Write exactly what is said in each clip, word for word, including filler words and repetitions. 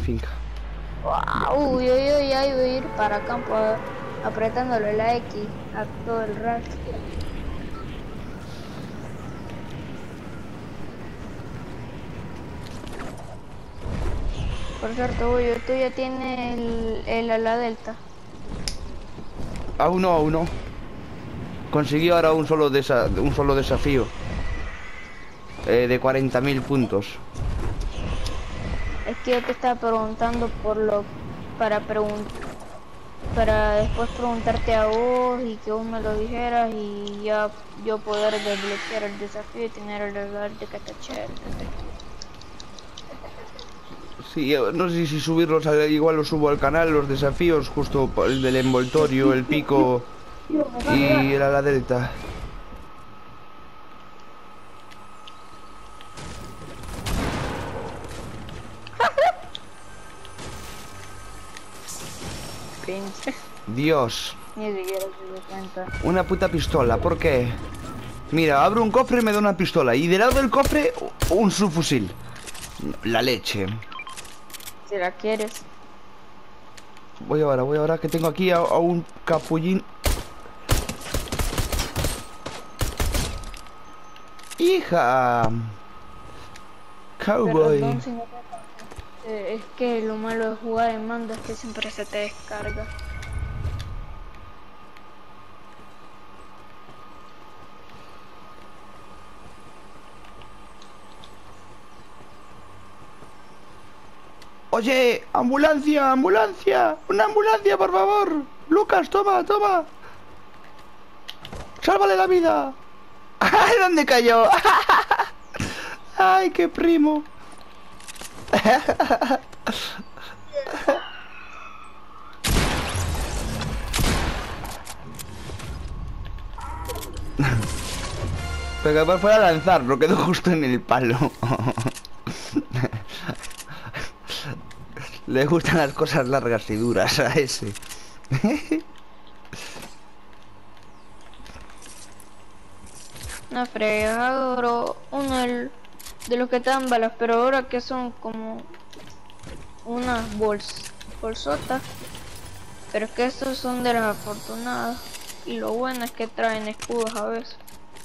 finca. Wow, uy, uy, uy, ay, voy a ir para campo a- apretándole la X a todo el rato. Por cierto, Bullo, tú ya tienes el, el ala delta. Aún no, aún no. Conseguí ahora un solo, desa un solo desafío. Eh, de cuarenta mil puntos. Es que yo te estaba preguntando por lo... para preguntar... para después preguntarte a vos y que vos me lo dijeras y ya yo poder desbloquear el desafío y tener el radar de que está chévere. Sí, yo no sé si subirlos, a- igual los subo al canal, los desafíos, justo por el del envoltorio, el pico y el ala delta. Pinche. Dios, Ni siquiera se dio cuenta. una puta pistola, ¿por qué? Mira, abro un cofre y me da una pistola. Y del lado del cofre, un subfusil. La leche. Si la quieres. Voy ahora, voy ahora que tengo aquí a, a un capullín. ¡Hija! Cowboy. Perdón si no te pasa. Eh, es que lo malo de jugar en mando es que siempre se te descarga. Oye, ambulancia, ambulancia. Una ambulancia, por favor. Lucas, toma, toma. Sálvale la vida. ¡Ay, dónde cayó! ¡Ay, qué primo! Pero que fuera a lanzarlo, quedó justo en el palo. Le gustan las cosas largas y duras a ese. Una fregada, bro. Uno del- de los que te dan balas, pero ahora que son como unas bols, bolsotas. Pero es que estos son de las afortunadas. Y lo bueno es que traen escudos a veces.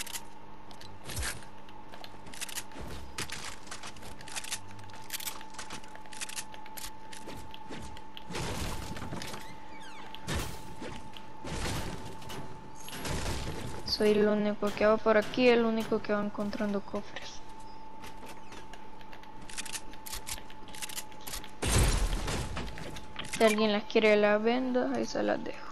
Soy el único que va por aquí, el único que va encontrando cofres. Si alguien las quiere las vendo, ahí se las dejo.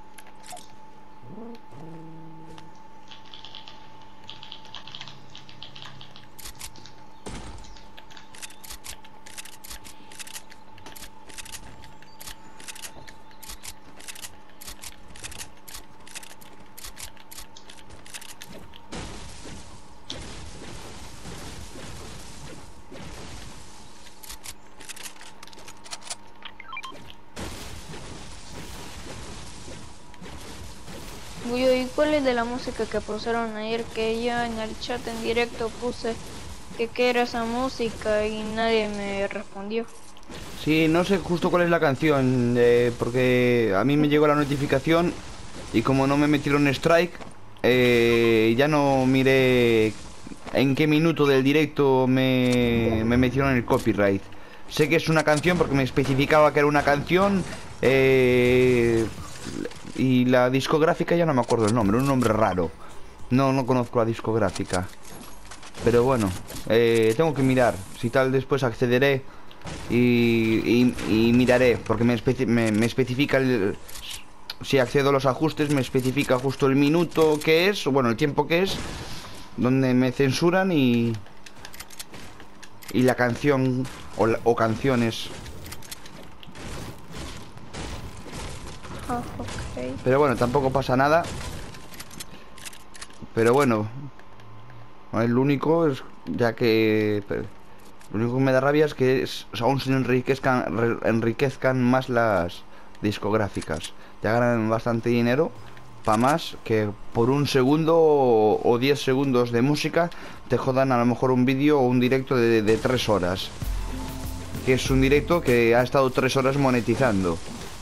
Uy, ¿y cuál es de la música que pusieron ayer? Que ya en el chat en directo puse que qué era esa música y nadie me respondió. Sí, no sé justo cuál es la canción, eh, porque a mí me llegó la notificación y como no me metieron strike, eh, ya no miré en qué minuto del directo me, me metieron el copyright. Sé que es una canción porque me especificaba que era una canción, eh, y la discográfica ya no me acuerdo el nombre, un nombre raro. No, no conozco la discográfica. Pero bueno, eh, tengo que mirar. Si tal, después accederé y, y, y miraré, porque me, especi me, me especifica el... Si accedo a los ajustes, me especifica justo el minuto que es, o bueno, el tiempo que es, donde me censuran y... Y la canción, o, la, o canciones. Ah, ok. Pero bueno, tampoco pasa nada. Pero bueno, el único es, ya que... Lo único que me da rabia es que es, aún se enriquezcan, re, enriquezcan más las discográficas. Ya ganan bastante dinero, para más que por un segundo o, o diez segundos de música te jodan a lo mejor un vídeo o un directo de, de tres horas. que es un directo que ha estado tres horas monetizando.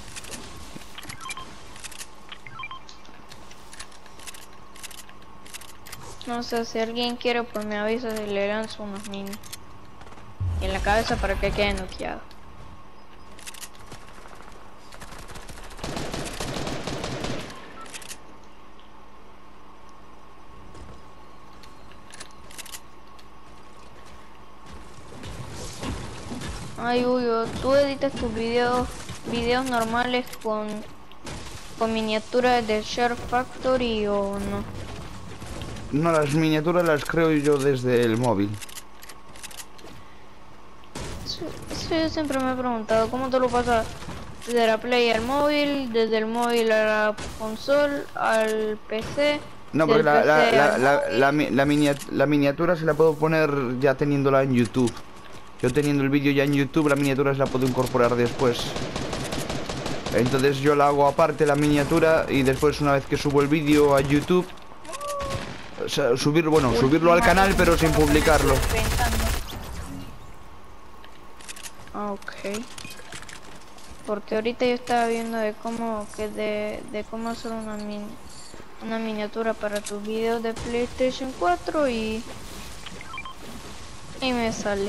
No sé, si alguien quiere, pues me avisa si le lanzo unos mini en la cabeza para que quede noqueado. Ay, Hugo, ¿tú editas tus videos videos normales con, con miniaturas de Share Factory o no? No, las miniaturas las creo yo desde el móvil. Sí, sí, yo siempre me he preguntado, ¿cómo te lo pasas desde la Play al móvil, desde el móvil a la consola, al P C? No, porque del la, la, P C la, al la, la, móvil? mi- la miniat- la miniatura se la puedo poner ya teniéndola en YouTube. Yo teniendo el vídeo ya en YouTube, la miniatura se la puedo incorporar después. Entonces yo la hago aparte la miniatura y después una vez que subo el vídeo a YouTube, o sea, subir, bueno, subirlo al canal pero sin publicarlo. Ok. Porque ahorita yo estaba viendo de cómo que de, de cómo hacer una min, una miniatura para tus videos de PlayStation cuatro y y me sale.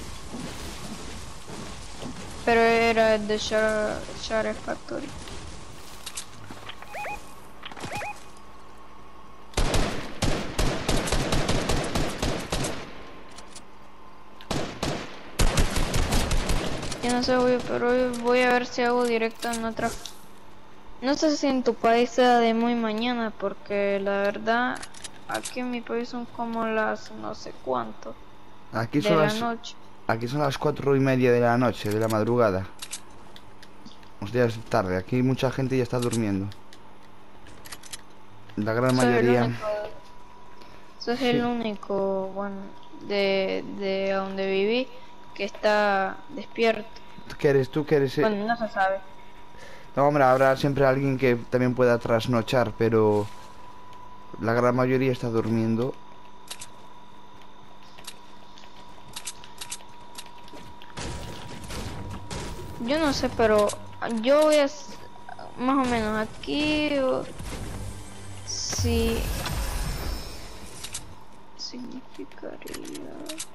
Pero era de Share, Share Factory. Yo no sé, voy, pero hoy voy a ver si hago directo en otra. No sé si en tu país sea de muy mañana, porque la verdad aquí en mi país son como las no sé cuánto Aquí de son la las, noche. aquí son las cuatro y media de la noche, de la madrugada. O sea, es tarde, aquí mucha gente ya está durmiendo. La gran Soy el mayoría. único, soy el Sí. único, bueno, de, de donde viví que está despierto. ¿Tú qué eres? ¿Tú qué eres? eh? Bueno, no se sabe. No, hombre, habrá siempre alguien que también pueda trasnochar, pero la gran mayoría está durmiendo. Yo no sé, pero yo voy a s- más o menos aquí o- sí significaría.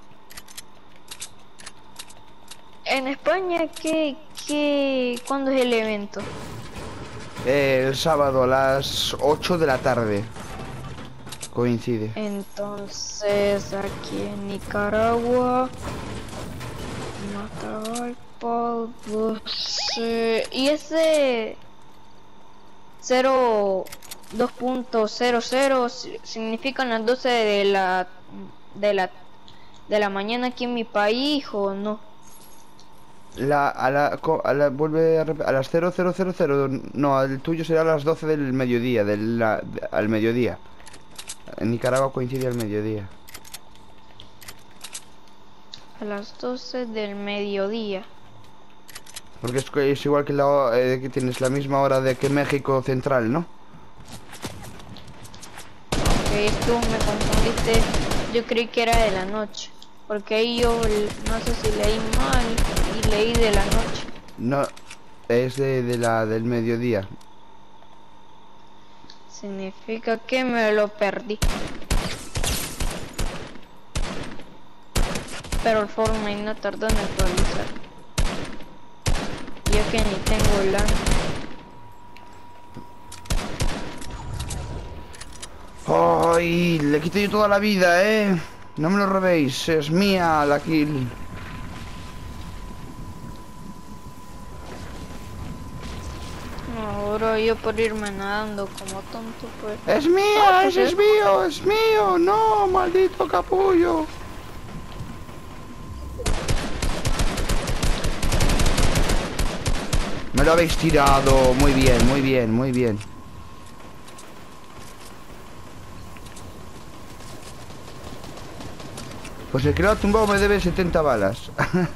En España, ¿qué, qué, cuándo es el evento? Eh, el sábado a las ocho de la tarde. Coincide. Entonces, aquí en Nicaragua, Matagalpa, doce, y ese cero dos punto cero cero si- significan las doce de la de la de la mañana aquí en mi país o no. La, a la, co- a la, vuelve a, rep- a las cero cero cero cero. No, el tuyo será a las doce del mediodía, del, la- de- al mediodía. En Nicaragua coincide al mediodía. A las doce del mediodía. Porque es, que es igual que la, ho- eh, que tienes la misma hora de que México Central, ¿no? Ok, tú me confundiste, yo creí que era de la noche, porque ahí yo l- no sé si leí mal y leí de la noche. No, es de, de la del mediodía. Significa que me lo perdí. Pero el Fortnite no tardó en actualizar. Yo que ni tengo LAN. ¡Ay! Le quité yo toda la vida, ¿eh? No me lo robéis, es mía la kill. No, bro, yo por irme nadando como tonto, pues. ¡Es Ah, mía! pues ¡Ese es es. mío! ¡Es mío! ¡No! ¡Maldito capullo! Me lo habéis tirado. Muy bien, muy bien, muy bien. Pues el que lo ha tumbado me debe setenta balas.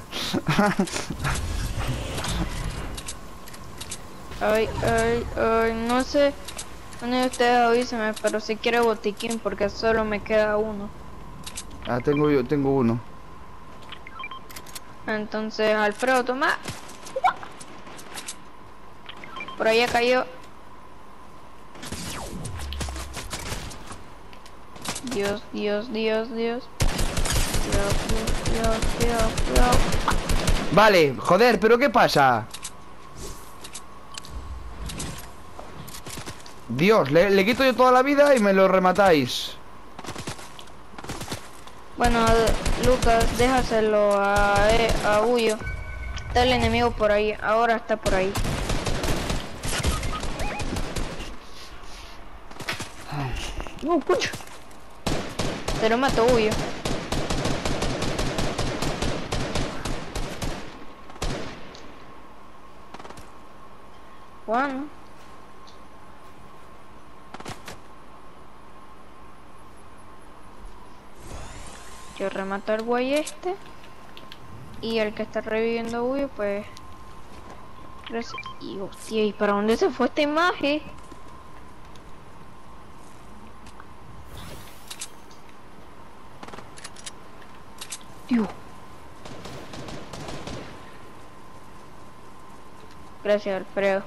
Ay, ay, ay, no sé. Uno de ustedes avíseme, pero si quiere botiquín, porque solo me queda uno. Ah, tengo yo, tengo uno. Entonces, Alfredo, toma. Por ahí cayó. Dios, Dios, Dios, Dios. Dios, Dios, Dios, Dios, Dios. Vale, joder, pero ¿qué pasa? Dios, le, le quito yo toda la vida y me lo rematáis. Bueno, Lucas, déjaselo a, eh, a Huyo. Está el enemigo por ahí, ahora está por ahí. No, coño. Te lo mato, Huyo. Bueno. Yo remato al güey este. Y el que está reviviendo a Huyo, pues... Gracias. Y hostia, ¿y para dónde se fue esta imagen? Dios. Gracias, Alfredo.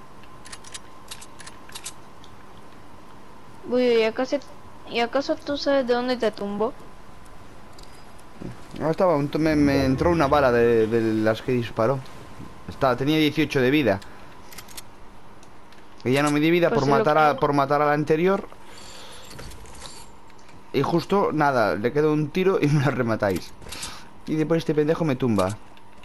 Uy, ¿y acaso, ¿y acaso tú sabes de dónde te tumbó? No, estaba, un- me, me entró una bala de, de las que disparó. Estaba, tenía dieciocho de vida. Y ya no me di vida Pues por si lo matar a, que- por matar a la anterior. Y justo, nada, le quedo un tiro y me la rematáis. Y después este pendejo me tumba.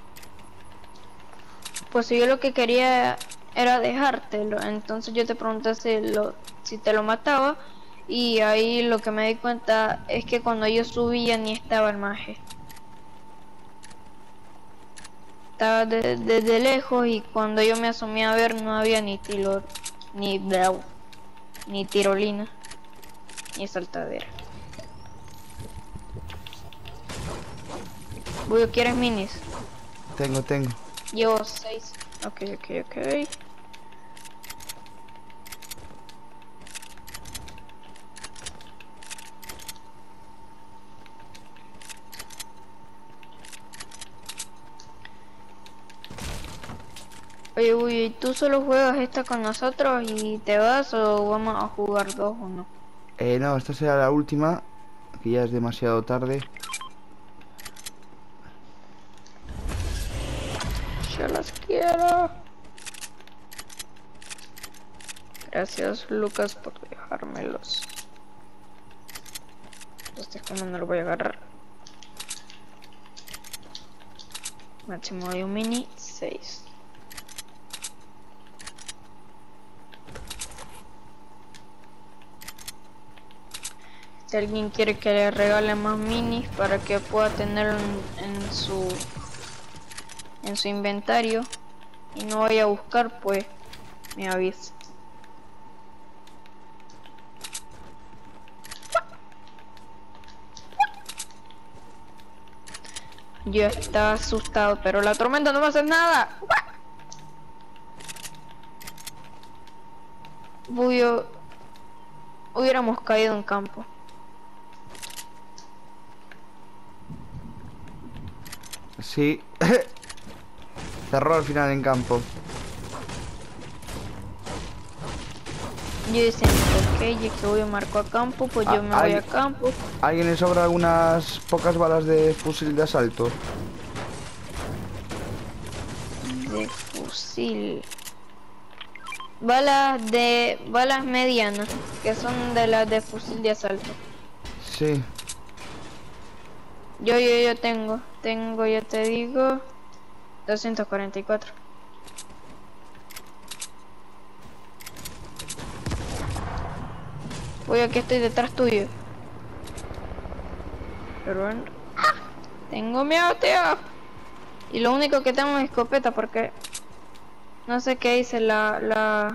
Pues yo lo que quería era dejártelo, entonces yo te pregunté si, lo, si te lo mataba. Y ahí lo que me di cuenta es que cuando yo subía ni estaba el maje. Estaba de- desde lejos y cuando yo me asomé a ver no había ni tiro, ni bravo, ni tirolina, ni saltadera. Uy, ¿quieres minis? Tengo, tengo. Llevo seis. Ok, ok, ok. Oye, uy, ¿y tú solo juegas esta con nosotros y te vas o vamos a jugar dos o no? Eh, no, esta será la última. Que ya es demasiado tarde. Yo las quiero. Gracias, Lucas, por dejármelos. Este es como no lo voy a agarrar. Máximo de un mini, seis. Si alguien quiere que le regale más minis para que pueda tenerlo en, en su en su inventario y no vaya a buscar, pues me avisa. Yo estaba asustado, pero la tormenta no va a hacer nada. Huyo, hubiéramos caído en campo. Sí. Cerró al final en campo. Yo decía, ok, ya que Huyo marcó a campo, pues yo Ah, me voy hay- a campo. ¿A alguien le sobra unas pocas balas de fusil de asalto? De fusil. Balas de balas medianas, que son de las de fusil de asalto. Sí. Yo, yo, yo tengo, tengo, ya te digo, doscientos cuarenta y cuatro. Voy, aquí estoy detrás tuyo. Pero bueno. ¡Ah! Tengo miedo, tío. Y lo único que tengo es escopeta porque no sé qué dice la la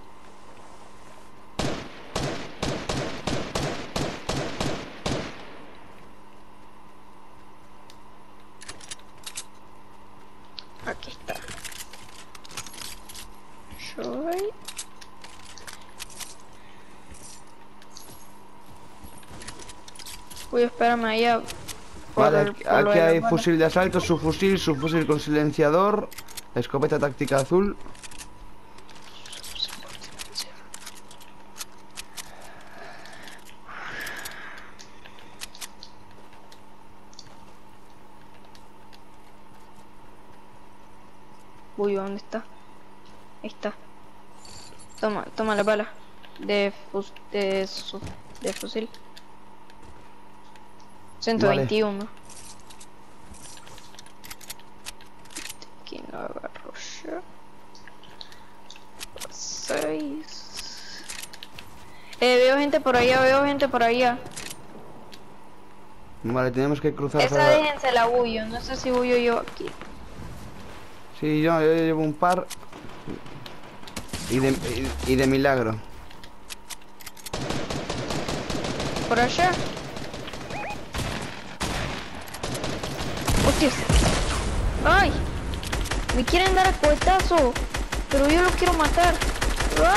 aquí está. Soy Uy, espérame allá. por Vale, el- aquí, por lo aquí de las hay balas. fusil de asalto, subfusil, subfusil con silenciador, escopeta táctica azul. Uy, ¿dónde está? Ahí está. Toma, toma la bala. De, fus de, su de fusil. ciento veintiuno. Aquí no agarro yo. seis. Eh, veo gente por allá, veo gente por allá. Vale, tenemos que cruzar Esa para... déjense la bullo, no sé si bullo yo aquí. Sí, yo, yo llevo un par. Y de, y, y de milagro. Por allá. Hostias. ¡Ay! Me quieren dar a cohetazo, pero yo lo quiero matar. ¡Ah!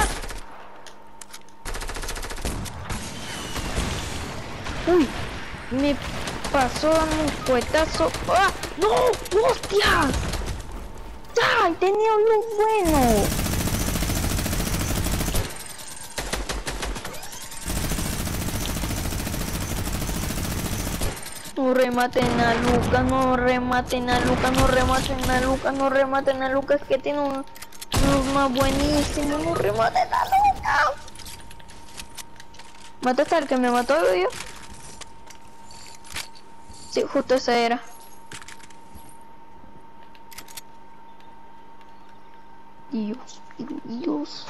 Uy, me pasó un cohetazo. ¡Ah! ¡No! ¡Hostias! ¡Ay! Tenía uno bueno. No rematen a Luca, no rematen a Luca, no rematen a Luca, no rematen a Luca, es que tiene un, un más buenísimo, no rematen a Luca. ¿Mataste al que me mató yo? Sí, justo ese era. Dios, Dios.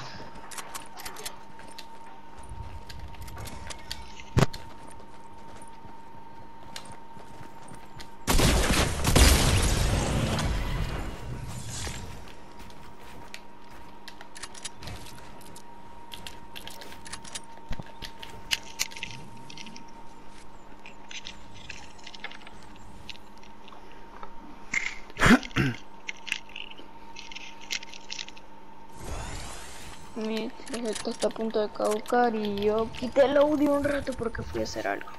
Mi tarjeta está a punto de caducar y yo quité el audio un rato porque fui a hacer algo.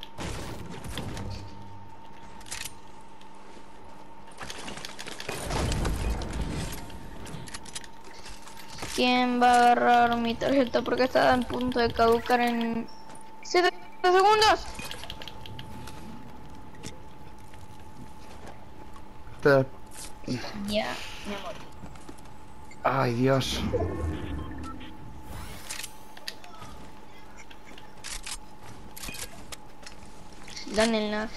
¿Quién va a agarrar mi tarjeta porque está a punto de caducar en siete segundos? Espera. Ya, mi amor. Ay, Dios. Dánenla.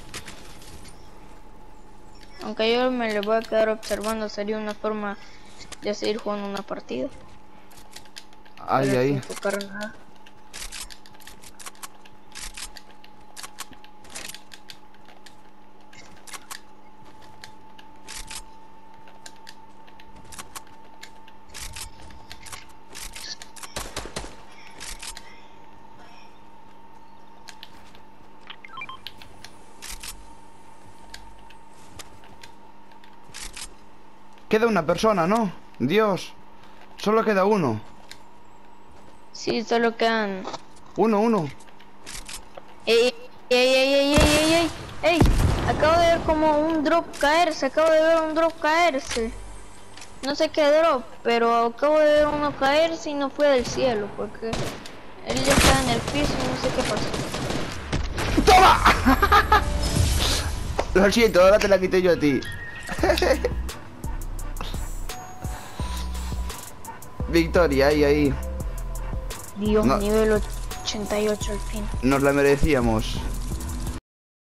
Aunque yo me lo voy a quedar observando, sería una forma de seguir jugando una partida. Ay, Pero sin ay. tocar nada. Queda una persona, ¿no? Dios. Solo queda uno. Sí, solo quedan. Uno, uno. ¡Ey, ey, ey, ey, ey, ey, ey! ¡Ey! Acabo de ver como un drop caerse, acabo de ver un drop caerse. No sé qué drop, pero acabo de ver uno caerse y no fue del cielo, porque él ya estaba en el piso y no sé qué pasó. ¡Toma! Lo siento, ahora te la quité yo a ti. Victoria, ahí, ahí. Dios, No. nivel ochenta y ocho al fin. Nos la merecíamos.